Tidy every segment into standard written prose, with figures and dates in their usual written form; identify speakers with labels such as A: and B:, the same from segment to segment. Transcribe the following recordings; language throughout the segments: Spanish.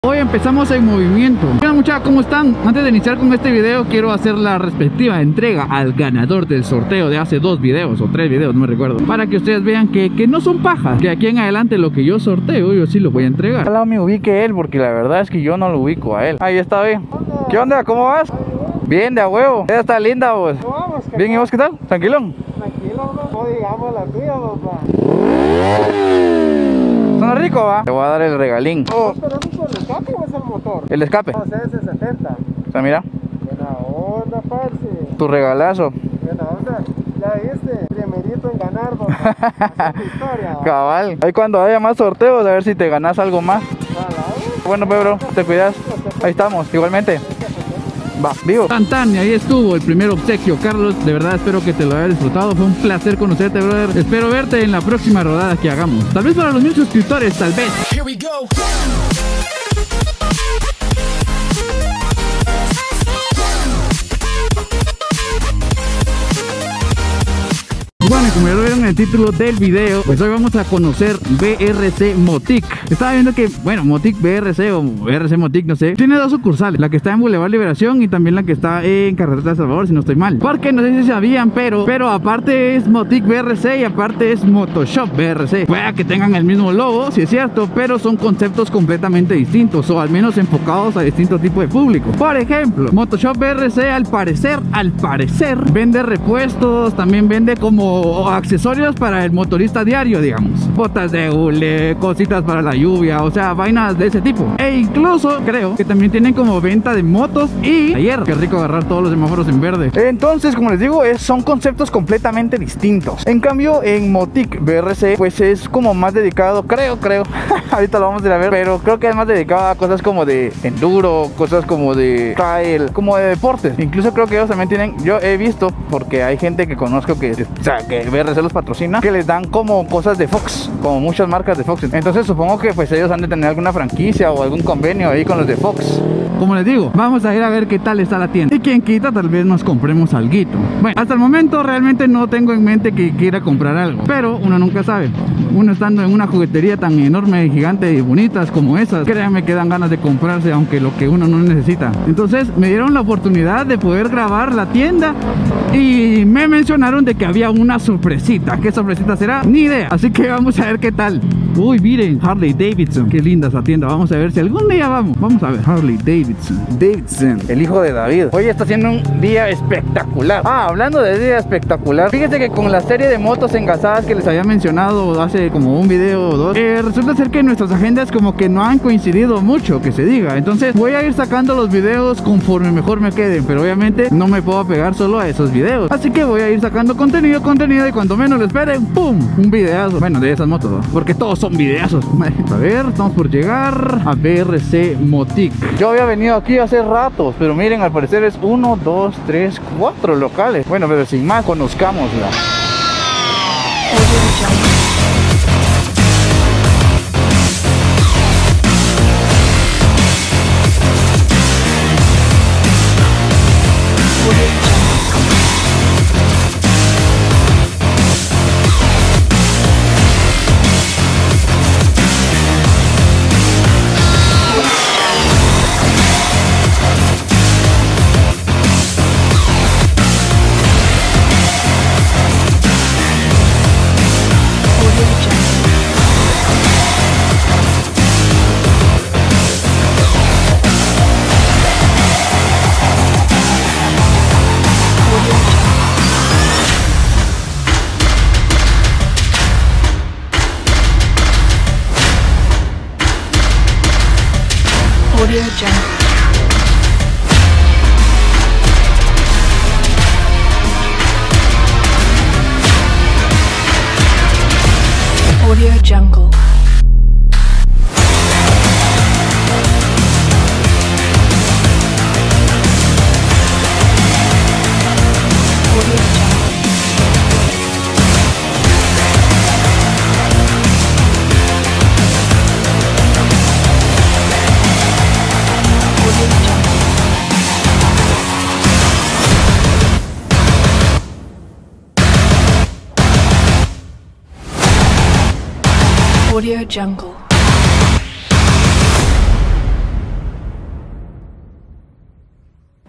A: Hoy empezamos en movimiento. Hola muchachos, ¿cómo están? Antes de iniciar con este video quiero hacer la respectiva entrega al ganador del sorteo de hace 2 videos o 3 videos, no me recuerdo, para que ustedes vean que no son pajas, que aquí en adelante lo que yo sorteo yo sí lo voy a entregar. Ojalá me ubique él, porque la verdad es que yo no lo ubico a él. Ahí está bien. ¿Qué onda? ¿Cómo vas? Bien, de a huevo. Ella está linda vos. Bien, ¿y vos qué tal? ¿Tranquilón?
B: Tranquilo, no digamos la tuya, papá.
A: ¿Suena rico, va? Te voy a dar el regalín.
B: ¿Pero eso es el escape o es el motor?
A: El escape.
B: No, CS70.
A: O sea, mira.
B: Buena onda, parce.
A: Tu regalazo.
B: Buena onda. Ya viste, primerito en ganar, papá. Hacer tu historia.
A: Cabal. Ahí cuando haya más sorteos, a ver si te ganas algo más. Bueno, pues, bro, te cuidas. Ahí estamos, igualmente. Va, vivo. Tan, y ahí estuvo el primer obsequio. Carlos, de verdad espero que te lo hayas disfrutado. Fue un placer conocerte, brother. Espero verte en la próxima rodada que hagamos. Tal vez para los 1000 suscriptores, tal vez. Here we go. Bueno, y como ya lo vieron en el título del video, pues hoy vamos a conocer BRC Motic. Estaba viendo que, bueno, Motic BRC o BRC Motic, no sé, tiene 2 sucursales, la que está en Boulevard Liberación y también la que está en Carretera de Salvador, si no estoy mal. Porque no sé si sabían, pero aparte es Motic BRC y aparte es Motoshop BRC. Puede que tengan el mismo logo, si es cierto, pero son conceptos completamente distintos, o al menos enfocados a distintos tipos de público. Por ejemplo, Motoshop BRC al parecer, vende repuestos, también vende como accesorios para el motorista diario, digamos, botas de hule, cositas para la lluvia, o sea, vainas de ese tipo. E incluso creo que también tienen como venta de motos y ayer, qué rico agarrar todos los semáforos en verde. Entonces, como les digo, son conceptos completamente distintos. En cambio, en Motic BRC, pues es como más dedicado, creo ahorita lo vamos a ir a ver, pero creo que es más dedicado a cosas como de enduro, cosas como de trail, como de deportes. Incluso creo que ellos también tienen, yo he visto, porque hay gente que conozco que, o sea, que BRC los patrocina, que les dan como cosas de Fox, como muchas marcas de Fox. Entonces supongo que pues ellos han de tener alguna franquicia o algún convenio ahí con los de Fox. Como les digo, vamos a ir a ver qué tal está la tienda. Y quien quita, tal vez nos compremos alguito. Bueno, hasta el momento realmente no tengo en mente que quiera comprar algo, pero uno nunca sabe. Uno estando en una juguetería tan enorme, gigante y bonitas como esas, créanme que dan ganas de comprarse aunque lo que uno no necesita. Entonces me dieron la oportunidad de poder grabar la tienda y me mencionaron de que había una sorpresita. ¿Qué sorpresita será? Ni idea. Así que vamos a ver qué tal. Uy, miren, Harley Davidson. Qué linda esa tienda. Vamos a ver si algún día vamos. Vamos a ver, Harley Davidson, el hijo de David. Hoy está haciendo un día espectacular. Hablando de día espectacular, fíjense que con la serie de motos engasadas que les había mencionado hace como un video o 2, resulta ser que nuestras agendas como que no han coincidido mucho, que se diga. Entonces voy a ir sacando los videos conforme mejor me queden, pero obviamente no me puedo apegar solo a esos videos. Así que voy a ir sacando contenido y cuando menos lo esperen, ¡pum! Un videazo. Bueno, de esas motos, ¿no? Porque todos son videazos. A ver, estamos por llegar a BRC Motic. Yo había venido aquí hace ratos, pero miren, al parecer es 1, 2, 3, 4 locales. Bueno, pero sin más, conozcámosla.
C: Audio Jungle. Audio Jungle. Audio Jungle.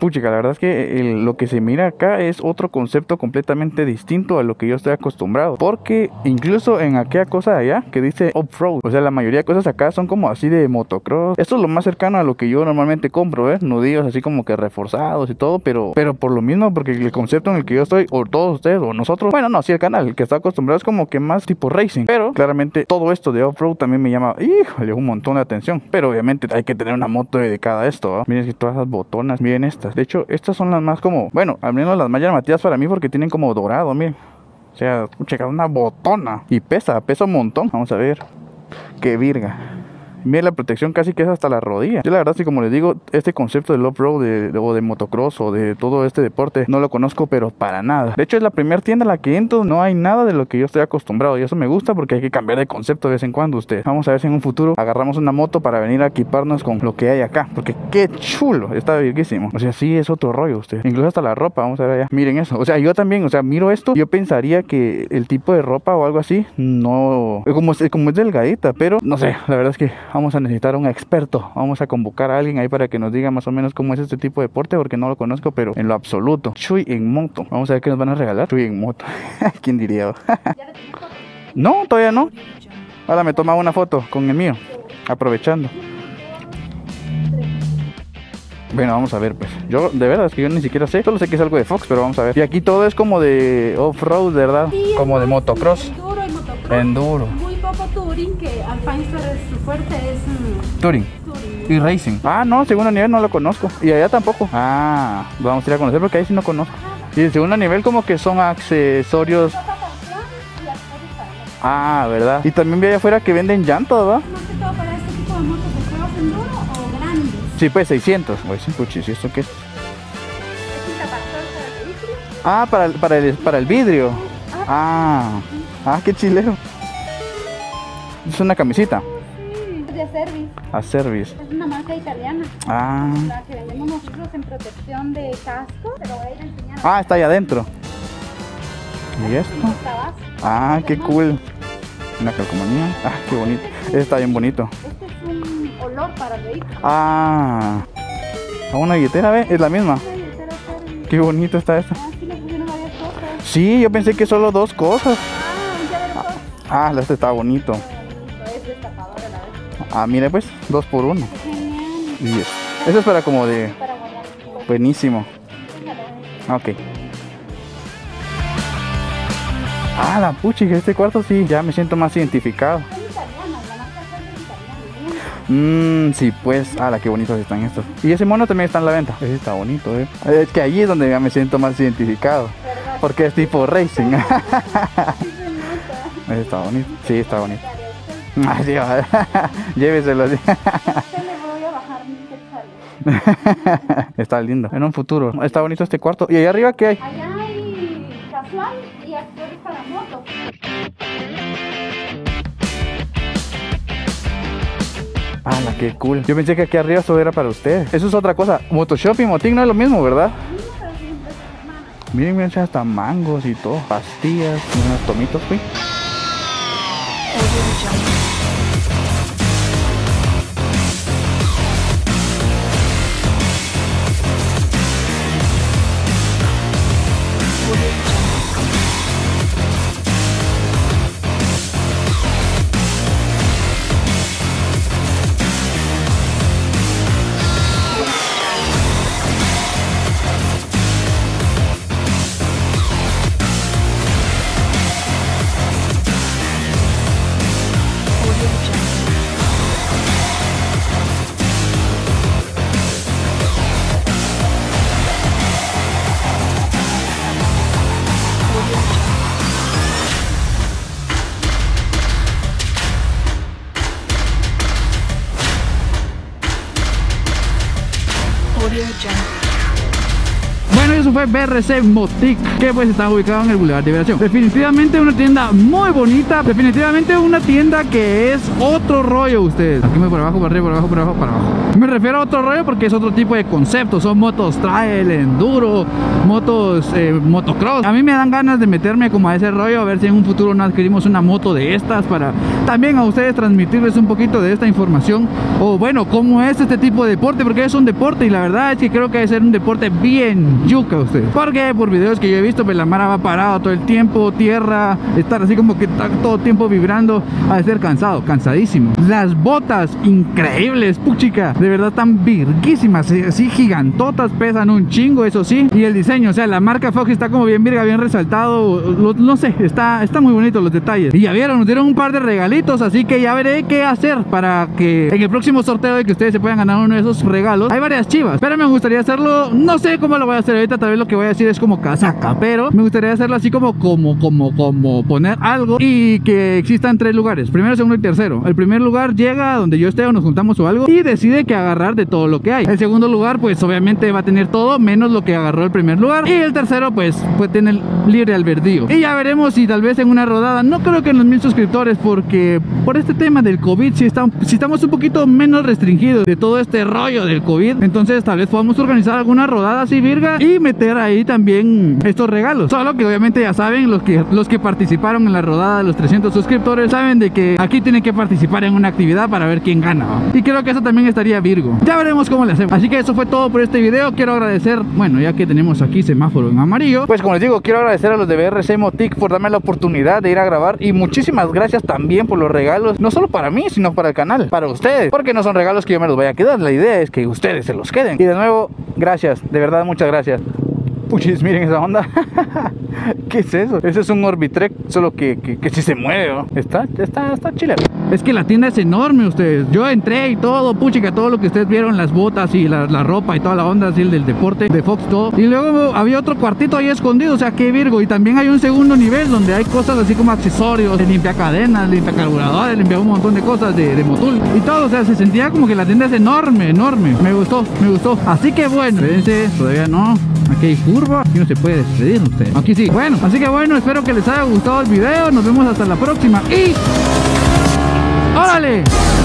A: puchica, la verdad es que lo que se mira acá es otro concepto completamente distinto a lo que yo estoy acostumbrado. Porque incluso en aquella cosa de allá que dice off-road, o sea, la mayoría de cosas acá son como así de motocross. Esto es lo más cercano a lo que yo normalmente compro, nudillos así como que reforzados y todo, pero por lo mismo, porque el concepto en el que yo estoy, o todos ustedes, o nosotros, bueno, no, sí, el canal, el que está acostumbrado es como que más tipo racing. Pero claramente todo esto de off-road también me llama, híjole, un montón de atención. Pero obviamente hay que tener una moto dedicada a esto, ¿no? Miren que todas esas botonas, miren estas. De hecho, estas son las más como, bueno, al menos las más llamativas para mí porque tienen como dorado, miren. O sea, checa, una botona. Y pesa un montón. Vamos a ver. Qué virga. Miren la protección casi que es hasta la rodilla. Yo la verdad sí, como les digo, este concepto del off-road o de motocross o de todo este deporte no lo conozco pero para nada. De hecho es la primera tienda en la que entro, no hay nada de lo que yo estoy acostumbrado y eso me gusta porque hay que cambiar de concepto de vez en cuando ustedes. Vamos a ver si en un futuro agarramos una moto para venir a equiparnos con lo que hay acá, porque qué chulo, está virguísimo. O sea, sí es otro rollo usted. Incluso hasta la ropa, vamos a ver allá. Miren eso. O sea, yo también, o sea, miro esto, yo pensaría que el tipo de ropa o algo así no, como es delgadita, pero no sé, la verdad es que vamos a necesitar un experto. Vamos a convocar a alguien ahí para que nos diga más o menos cómo es este tipo de deporte, porque no lo conozco, pero en lo absoluto. Chuy en moto. Vamos a ver qué nos van a regalar. Chuy en moto. ¿Quién diría? No, todavía no. Ahora me toma una foto con el mío, aprovechando. Bueno, vamos a ver pues. Yo, de verdad, es que yo ni siquiera sé. Solo sé que es algo de Fox, pero vamos a ver. Y aquí todo es como de off-road, ¿verdad?
D: Sí,
A: como de motocross.
D: Enduro y motocross.
A: Enduro.
D: Muy poco touring, que Alpine su fuerte es
A: Touring.
D: touring.
A: Y racing. Ah, no, segundo nivel no lo conozco. Y allá tampoco. Ah, vamos a ir a conocer porque ahí sí no conozco. Y el segundo nivel como que son accesorios. Ah, ¿verdad? Y también vi allá afuera que venden llantas, ¿verdad?
D: Más que todo para este tipo de motos de cross enduro o grandes.
A: Sí, pues 600. Pues sí, puchis, ¿y esto qué es?
D: Es un tapactor para el vehículo.
A: Ah, para el vidrio. Ah, qué chilero. Es una camisita.
D: Sí, es de Service.
A: A service.
D: Es una marca italiana.
A: Ah.
D: La que vendemos nosotros en protección de casco. Te lo voy a ir a enseñar.
A: Ah, está ahí adentro. ¿Y esto?
D: Esta base.
A: Ah, qué cool. Una calcomanía. Ah, qué bonito. Este está bien bonito.
D: Este es un olor para el vehículo.
A: Ah, a una billetera, ¿ve? Es la misma.
D: Una billetera Service.
A: Qué bonito está esta.
D: Ah, sí, le pusieron varias cosas.
A: Sí, yo pensé que solo dos cosas.
D: Ah, ya verás todo.
A: Ah, este está bonito.
D: Es destapador a la vez.
A: Ah, mire pues, 2 por 1.
D: Genial.
A: 10. Eso es para como de...
D: Para guardar.
A: Buenísimo. Ok. Ah, la puchica, este cuarto sí, ya me siento más identificado.
D: Son italianas, la marca Service italiana.
A: Sí, pues, la qué bonitos están estos. Y ese mono también está en la venta. Ese está bonito, Es que allí es donde ya me siento más identificado.
D: ¿Verdad?
A: Porque es tipo racing.
D: Sí se nota.
A: Ese está bonito. Sí, está bonito.
D: Para usted.
A: Sí, va. Lléveselo así.
D: A usted le voy a bajar 1000 quetzales.
A: Está lindo. En un futuro. Está bonito este cuarto. ¿Y allá arriba qué hay?
D: Allá hay casual y accesorios para moto.
A: La qué cool. Yo pensé que aquí arriba eso era para ustedes. Eso es otra cosa. Motoshop y Motic no es lo mismo, ¿verdad? Miren, miren, hasta mangos y todo. Pastillas, unos tomitos, güey.
C: Audio Jungle. Audio Jungle. Audio Jungle. Audio Jungle. Audio Jungle.
A: Bueno, eso fue BRC Motic, que pues está ubicado en el Boulevard Liberación. Definitivamente una tienda muy bonita, definitivamente una tienda que es otro rollo ustedes. Aquí me por abajo, por arriba, por abajo, por abajo, para abajo. Me refiero a otro rollo porque es otro tipo de concepto. Son motos trail, enduro, motos motocross. A mí me dan ganas de meterme como a ese rollo, a ver si en un futuro no adquirimos una moto de estas para también a ustedes transmitirles un poquito de esta información, o bueno, cómo es este tipo de deporte, porque es un deporte y la verdad es que creo que debe ser un deporte bien yuca ustedes, porque por videos que yo he visto pues la mara va parado todo el tiempo, tierra, estar así como que está todo el tiempo vibrando, ha de ser cansado, cansadísimo. Las botas increíbles, puchica, de verdad tan virguísimas, así gigantotas, pesan un chingo, eso sí, y el diseño, o sea, la marca Fox está como bien virga, bien resaltado, no sé, está muy bonito los detalles. Y ya vieron, nos dieron un par de regalitos, así que ya veré qué hacer para que en el próximo sorteo de que ustedes se puedan ganar uno de esos regalos. Hay varias chivas, pero me gustaría hacerlo, no sé cómo lo voy a hacer ahorita, tal vez lo que voy a decir es como casaca, pero me gustaría hacerlo así como poner algo y que existan 3 lugares, primero, segundo y tercero. El primer lugar llega a donde yo esté o nos juntamos o algo y decide que agarrar de todo lo que hay. El segundo lugar pues obviamente va a tener todo menos lo que agarró el primer lugar, y el tercero pues puede tener libre albedrío. Y ya veremos si tal vez en una rodada, no creo que en los 1000 suscriptores, porque por este tema del COVID si estamos un poquito menos restringidos de todo este rollo del COVID, entonces tal vez podamos organizar alguna rodada así virga y meter ahí también estos regalos. Solo que obviamente ya saben, los que participaron en la rodada de los 300 suscriptores saben de que aquí tienen que participar en una actividad para ver quién gana, ¿no? Y creo que eso también estaría virgo. Ya veremos cómo le hacemos. Así que eso fue todo por este video. Quiero agradecer, bueno, ya que tenemos aquí semáforo en amarillo, pues como les digo, quiero agradecer a los de BRC Motic por darme la oportunidad de ir a grabar, y muchísimas gracias también por los regalos, no solo para mí, sino para el canal, para ustedes, porque no son regalos que yo me los vaya a quedar, la idea es que ustedes se los queden. Y de nuevo, gracias, de verdad, muchas gracias. Puchis, miren esa onda. ¿Qué es eso? Ese es un Orbitrek, solo que sí se mueve, ¿no? Está chile. Es que la tienda es enorme ustedes. Yo entré y todo, puchica, todo lo que ustedes vieron, las botas y la ropa y toda la onda así, el del deporte, de Fox, todo. Y luego había otro cuartito ahí escondido, o sea, qué virgo. Y también hay un segundo nivel donde hay cosas así como accesorios, limpia cadenas, limpia carburadores, limpia un montón de cosas de motul y todo. O sea, se sentía como que la tienda es enorme, enorme. Me gustó. Así que bueno, fíjense, todavía no. Aquí hay curva, aquí no se puede despedir usted. Aquí sí. Bueno, así que bueno, espero que les haya gustado el video. Nos vemos hasta la próxima y ¡órale!